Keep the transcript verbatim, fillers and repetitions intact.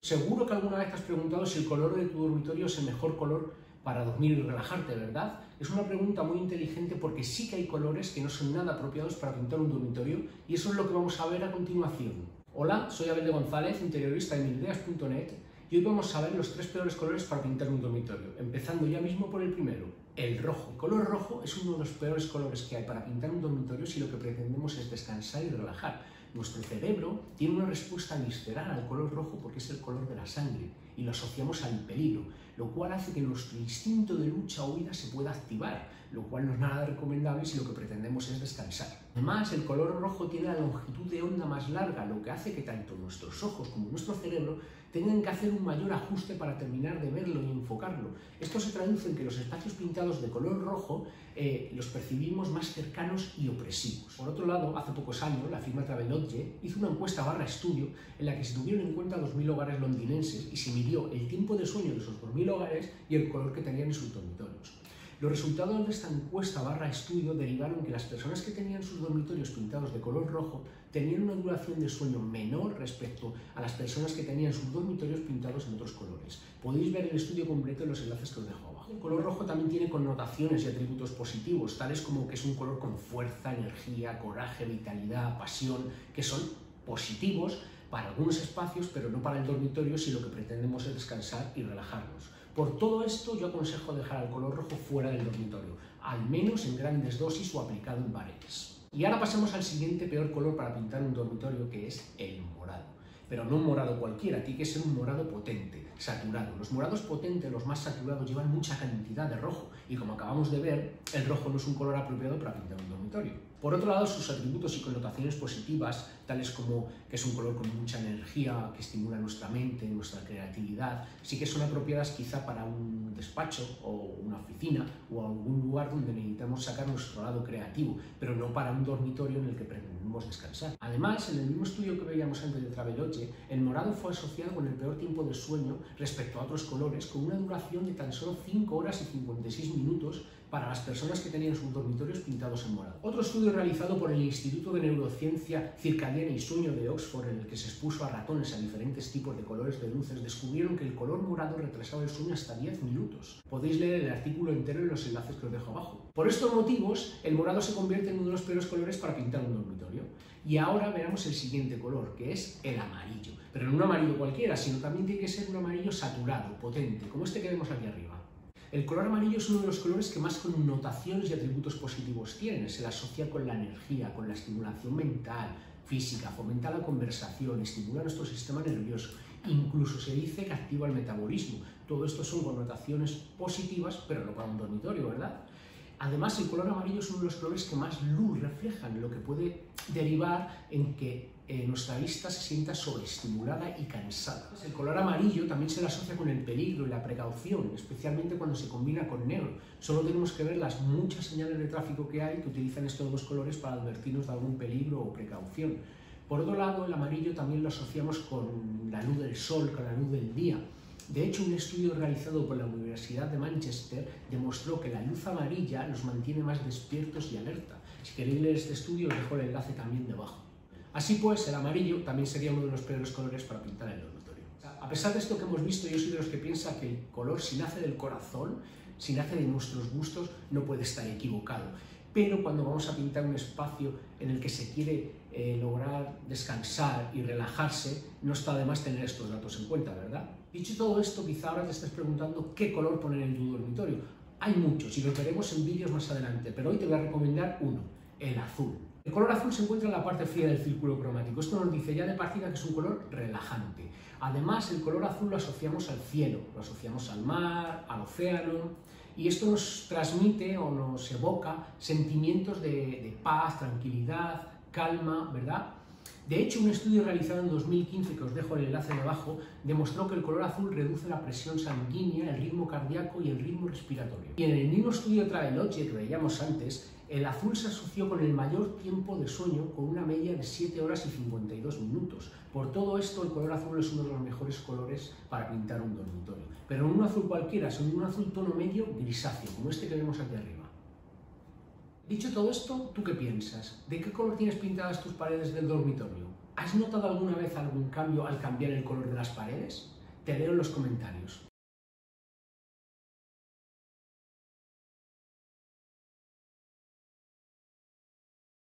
Seguro que alguna vez te has preguntado si el color de tu dormitorio es el mejor color para dormir y relajarte, ¿verdad? Es una pregunta muy inteligente porque sí que hay colores que no son nada apropiados para pintar un dormitorio y eso es lo que vamos a ver a continuación. Hola, soy Abel de González, interiorista de mil ideas punto net y hoy vamos a ver los tres peores colores para pintar un dormitorio, empezando ya mismo por el primero, el rojo. El color rojo es uno de los peores colores que hay para pintar un dormitorio si lo que pretendemos es descansar y relajar. Nuestro cerebro tiene una respuesta visceral al color rojo porque es el color de la sangre y lo asociamos al peligro, lo cual hace que nuestro instinto de lucha o huida se pueda activar, lo cual no es nada recomendable si lo que pretendemos es descansar. Además, el color rojo tiene la longitud de onda más larga, lo que hace que tanto nuestros ojos como nuestro cerebro tengan que hacer un mayor ajuste para terminar de verlo y enfocarlo. Esto se traduce en que los espacios pintados de color rojo eh, los percibimos más cercanos y opresivos. Por otro lado, hace pocos años, la firma Travelodge hizo una encuesta barra estudio en la que se tuvieron en cuenta dos mil hogares londinenses y se midió el tiempo de sueño de esos dos mil hogares y el color que tenían en sus dormitorios. Los resultados de esta encuesta barra estudio derivaron que las personas que tenían sus dormitorios pintados de color rojo tenían una duración de sueño menor respecto a las personas que tenían sus dormitorios pintados en otros colores. Podéis ver el estudio completo en los enlaces que os dejo abajo. El color rojo también tiene connotaciones y atributos positivos, tales como que es un color con fuerza, energía, coraje, vitalidad, pasión, que son positivos para algunos espacios, pero no para el dormitorio si lo que pretendemos es descansar y relajarnos. Por todo esto, yo aconsejo dejar el color rojo fuera del dormitorio, al menos en grandes dosis o aplicado en paredes. Y ahora pasemos al siguiente peor color para pintar un dormitorio, que es el morado. Pero no un morado cualquiera, tiene que ser un morado potente, saturado. Los morados potentes, los más saturados, llevan mucha cantidad de rojo y como acabamos de ver, el rojo no es un color apropiado para pintar un dormitorio. Por otro lado, sus atributos y connotaciones positivas, tales como que es un color con mucha energía, que estimula nuestra mente, nuestra creatividad, sí que son apropiadas quizá para un despacho o una oficina o algún lugar donde necesitamos sacar nuestro lado creativo, pero no para un dormitorio en el que pretendemos descansar. Además, en el mismo estudio que veíamos antes de Travelodge, el morado fue asociado con el peor tiempo de sueño respecto a otros colores, con una duración de tan solo cinco horas y cincuenta y seis minutos para las personas que tenían sus dormitorios pintados en morado. Otro estudio realizado por el Instituto de Neurociencia Circadiana y Sueño de Oxford, en el que se expuso a ratones a diferentes tipos de colores de luces, descubrieron que el color morado retrasaba el sueño hasta diez minutos. Podéis leer el artículo entero en los enlaces que os dejo abajo. Por estos motivos, el morado se convierte en uno de los peores colores para pintar un dormitorio. Y ahora veremos el siguiente color, que es el amarillo. Pero no un amarillo cualquiera, sino también tiene que ser un amarillo saturado, potente, como este que vemos aquí arriba. El color amarillo es uno de los colores que más connotaciones y atributos positivos tiene. Se le asocia con la energía, con la estimulación mental, física, fomenta la conversación, estimula nuestro sistema nervioso, incluso se dice que activa el metabolismo. Todo esto son connotaciones positivas, pero no para un dormitorio, ¿verdad? Además, el color amarillo es uno de los colores que más luz reflejan, lo que puede derivar en que eh, nuestra vista se sienta sobreestimulada y cansada. El color amarillo también se le asocia con el peligro y la precaución, especialmente cuando se combina con negro. Solo tenemos que ver las muchas señales de tráfico que hay que utilizan estos dos colores para advertirnos de algún peligro o precaución. Por otro lado, el amarillo también lo asociamos con la luz del sol, con la luz del día. De hecho, un estudio realizado por la Universidad de Manchester demostró que la luz amarilla nos mantiene más despiertos y alerta. Si queréis leer este estudio, os dejo el enlace también debajo. Así pues, el amarillo también sería uno de los peores colores para pintar el dormitorio. A pesar de esto que hemos visto, yo soy de los que piensa que el color, si nace del corazón, si nace de nuestros gustos, no puede estar equivocado. Pero cuando vamos a pintar un espacio en el que se quiere eh, lograr descansar y relajarse, no está de más tener estos datos en cuenta, ¿verdad? Dicho todo esto, quizá ahora te estés preguntando qué color poner en tu dormitorio. Hay muchos y los veremos en vídeos más adelante, pero hoy te voy a recomendar uno, el azul. El color azul se encuentra en la parte fría del círculo cromático. Esto nos dice ya de partida que es un color relajante. Además, el color azul lo asociamos al cielo, lo asociamos al mar, al océano, y esto nos transmite o nos evoca sentimientos de, de paz, tranquilidad, calma, ¿verdad? De hecho, un estudio realizado en dos mil quince, que os dejo el enlace debajo, demostró que el color azul reduce la presión sanguínea, el ritmo cardíaco y el ritmo respiratorio. Y en el mismo estudio Travelodge que veíamos antes, el azul se asoció con el mayor tiempo de sueño, con una media de siete horas y cincuenta y dos minutos. Por todo esto, el color azul es uno de los mejores colores para pintar un dormitorio. Pero no un azul cualquiera, sino un azul tono medio grisáceo, como este que vemos aquí arriba. Dicho todo esto, ¿tú qué piensas? ¿De qué color tienes pintadas tus paredes del dormitorio? ¿Has notado alguna vez algún cambio al cambiar el color de las paredes? Te leo en los comentarios.